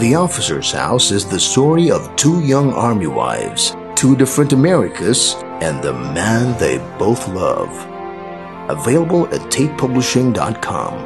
The Officer's House is the story of two young Army wives, two different Americas, and the man they both love. Available at tapepublishing.com.